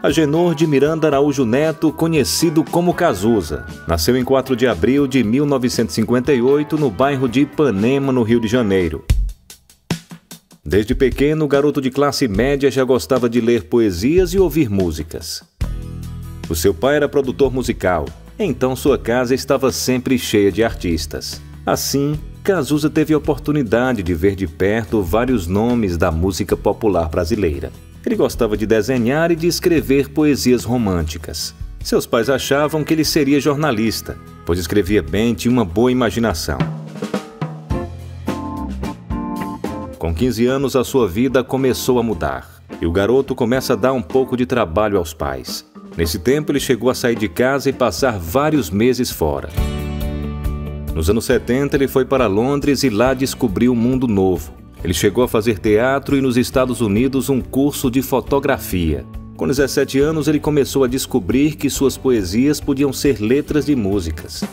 Agenor de Miranda Araújo Neto, conhecido como Cazuza, nasceu em 4 de abril de 1958 no bairro de Ipanema, no Rio de Janeiro. Desde pequeno, o garoto de classe média já gostava de ler poesias e ouvir músicas. O seu pai era produtor musical, então sua casa estava sempre cheia de artistas. Assim, Cazuza teve a oportunidade de ver de perto vários nomes da música popular brasileira. Ele gostava de desenhar e de escrever poesias românticas. Seus pais achavam que ele seria jornalista, pois escrevia bem e tinha uma boa imaginação. Com 15 anos, a sua vida começou a mudar, e o garoto começa a dar um pouco de trabalho aos pais. Nesse tempo, ele chegou a sair de casa e passar vários meses fora. Nos anos 70, ele foi para Londres e lá descobriu um mundo novo. Ele chegou a fazer teatro e nos Estados Unidos um curso de fotografia. Com 17 anos, ele começou a descobrir que suas poesias podiam ser letras de músicas.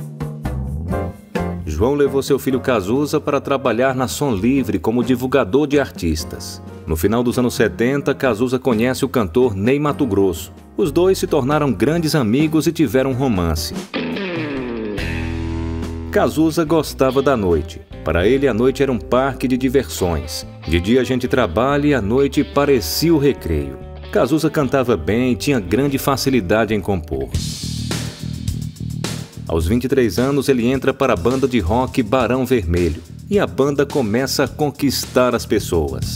João levou seu filho Cazuza para trabalhar na Som Livre como divulgador de artistas. No final dos anos 70, Cazuza conhece o cantor Ney Matogrosso. Os dois se tornaram grandes amigos e tiveram um romance. Cazuza gostava da noite. Para ele, a noite era um parque de diversões. De dia a gente trabalha e à noite parecia o recreio. Cazuza cantava bem e tinha grande facilidade em compor. Aos 23 anos, ele entra para a banda de rock Barão Vermelho e a banda começa a conquistar as pessoas.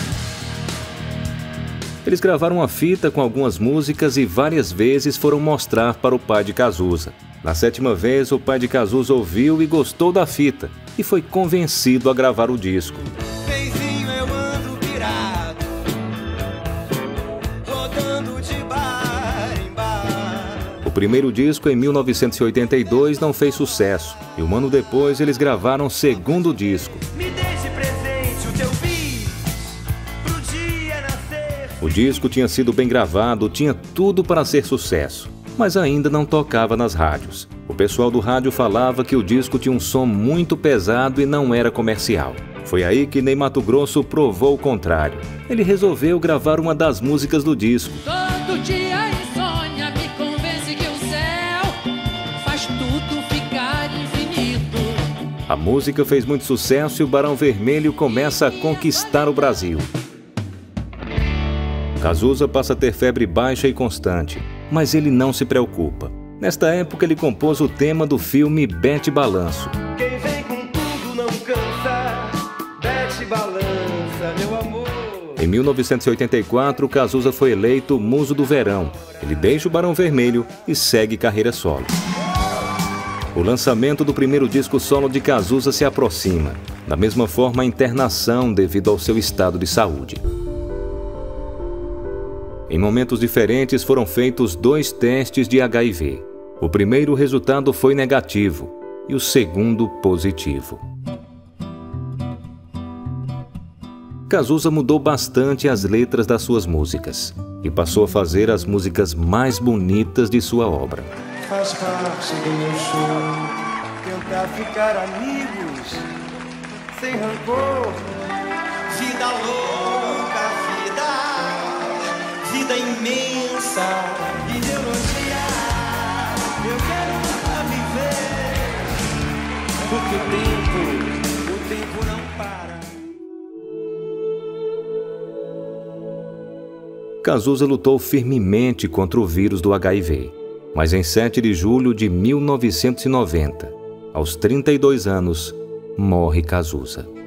Eles gravaram uma fita com algumas músicas e várias vezes foram mostrar para o pai de Cazuza. Na 7ª vez, o pai de Cazuza ouviu e gostou da fita e foi convencido a gravar o disco. Beizinho, eu ando virado, rodando de bar em bar. O primeiro disco, em 1982, não fez sucesso e um ano depois eles gravaram o segundo disco. Me deixe presente o teu bis, pro dia nascer. O disco tinha sido bem gravado, tinha tudo para ser sucesso, mas ainda não tocava nas rádios. O pessoal do rádio falava que o disco tinha um som muito pesado e não era comercial. Foi aí que Ney Matogrosso provou o contrário. Ele resolveu gravar uma das músicas do disco. Todo dia insônia me convence que o céu faz tudo ficar infinito. A música fez muito sucesso e o Barão Vermelho começa a conquistar o Brasil. Cazuza passa a ter febre baixa e constante, mas ele não se preocupa. Nesta época, ele compôs o tema do filme Bete Balanço. Quem vem com tudo não cansa, bete balança, meu amor. Em 1984, Cazuza foi eleito Muso do Verão. Ele deixa o Barão Vermelho e segue carreira solo. O lançamento do primeiro disco solo de Cazuza se aproxima. Da mesma forma, a internação devido ao seu estado de saúde. Em momentos diferentes foram feitos 2 testes de HIV. O primeiro resultado foi negativo e o segundo positivo. Cazuza mudou bastante as letras das suas músicas e passou a fazer as músicas mais bonitas de sua obra. Faz parte do meu show, tentar ficar amigos, sem rancor, vida louca, vida imensa, ideologia, eu quero viver, porque o tempo não para. Cazuza lutou firmemente contra o vírus do HIV, mas em 7 de julho de 1990, aos 32 anos, morre Cazuza.